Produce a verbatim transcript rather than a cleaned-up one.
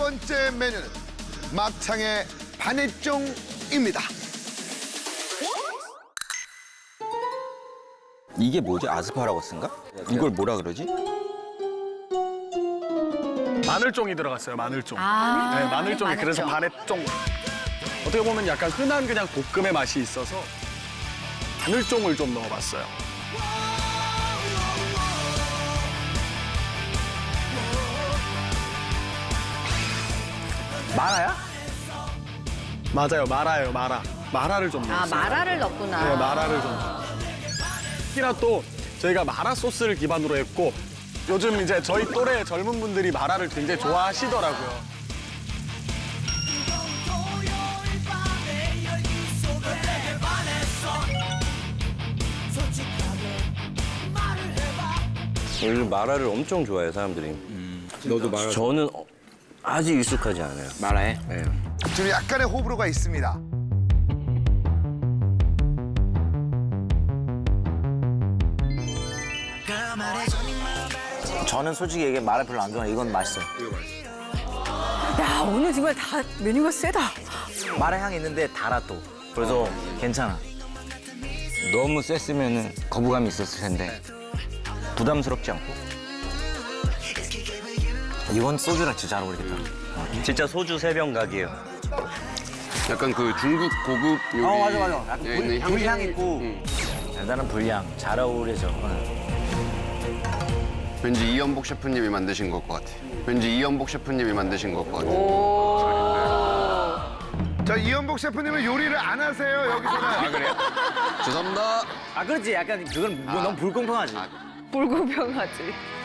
번째 메뉴는 막창의 반해종입니다. 이게 뭐지? 아스파라거스인가? 이걸 뭐라 그러지? 마늘종이 들어갔어요, 마늘종. 아, 네, 마늘종이 그래서 반해종. 어떻게 보면 약간 흔한 그냥 볶음의 맛이 있어서 마늘종을 좀 넣어봤어요. 마라야? 맞아요, 마라예요, 마라. 마라를 좀 넣었어요. 아, 마라를 넣었구나. 네, 마라를 좀. 특히나 또 저희가 마라 소스를 기반으로 했고 요즘 이제 저희 또래 젊은 분들이 마라를 굉장히 좋아하시더라고요. 요즘 마라를 엄청 좋아해요, 사람들이. 음, 너도 마라. 저는 어- 아직 익숙하지 않아요. 마라해? 네. 지금 약간의 호불호가 있습니다. 저는 솔직히 이게 마라 별로 안 좋아해요. 이건 맛있어요. 야, 오늘 정말 다 메뉴가 세다. 마라 향이 있는데 달아 또. 그래서 괜찮아. 너무 셌으면 거부감이 있었을 텐데 부담스럽지 않고. 이건 소주랑 진짜 잘 어울리겠다. 진짜 소주 세 병 각이에요. 약간 그 중국 고급 요리. 어, 맞아, 맞아. 약간 예, 불, 있는 향- 불향 있고. 응. 달달한 불향. 잘 어울리죠. 왠지 이연복 셰프님이 만드신 것 같아. 왠지 이연복 셰프님이 만드신 것 같아. 자, 이연복 셰프님은 요리를 안 하세요, 여기서는. 아, 그래요? 죄송합니다. 아, 그렇지. 약간 그건 뭐 너무 불공평하지. 불공평하지.